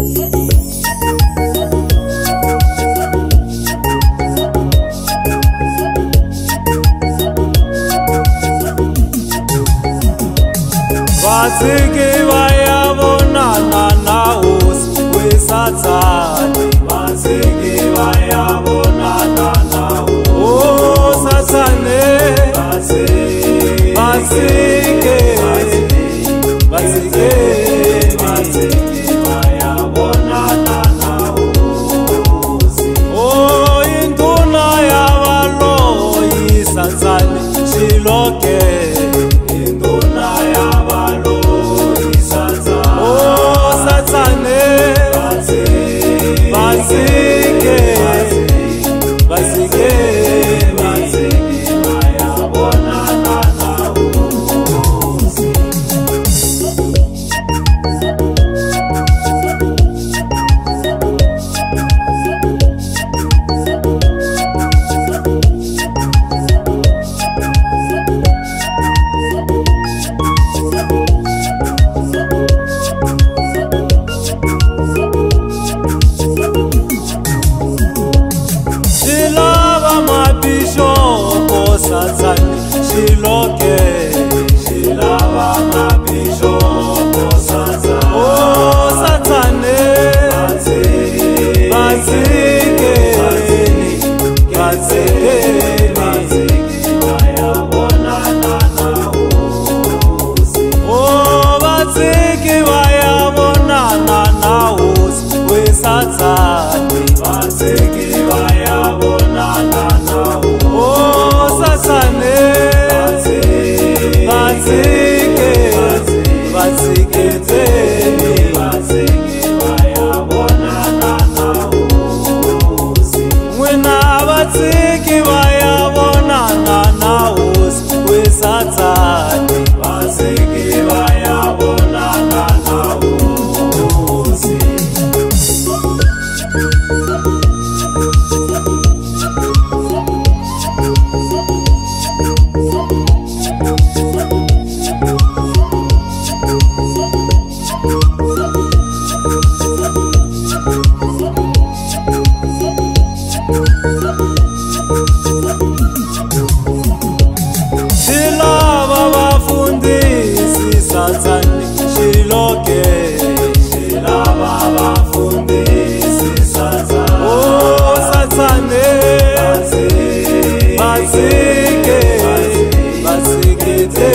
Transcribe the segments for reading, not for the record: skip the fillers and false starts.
Vatsiki vayabonana nahosi weSathane. Vatsiki vayabonana nahosi. Oh Sathane, Vatsiki, Vatsiki vayabonana nahosi. Oh induna yavaloyi Sathane Shiloke. Sathane Shiloke, Shilava mabishop Sathane. Oh Sathane, Vatsiki, Vatsiki vayabonana nahosi. Oh Vatsiki vayabonana nahosi weSathane. Vatsiki vayabonana nahosi. Oh Sathane, Vatsiki, Vatsiki vayabonana nahosi. Mwina Vatsiki vayabonana nahosi weSathane. Vatsiki vayabonana nahosi. Shilava vafundisi Sathane Shiloke, Shilava vafundisi Sathane. Oh Sathane, Vatsiki, Vatsiki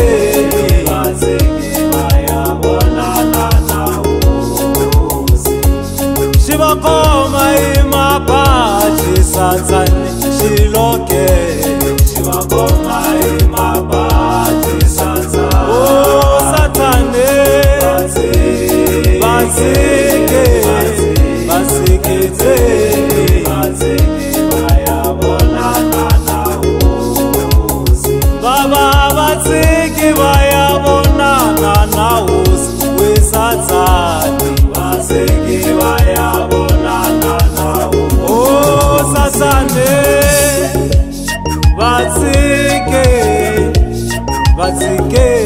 vayabonana nahosi. Shivakoma imabhaji Sathane Shiloke, Shivakoma imabhaji Sathane. Oh Sathane, Vatsiki, Vatsiki vayabonana nahosi. Baba Vatsiki vayabonana nahosi weSathane. Vatsiki vayabonana nahosi. Oh Sathane, Vatsiki, Vatsiki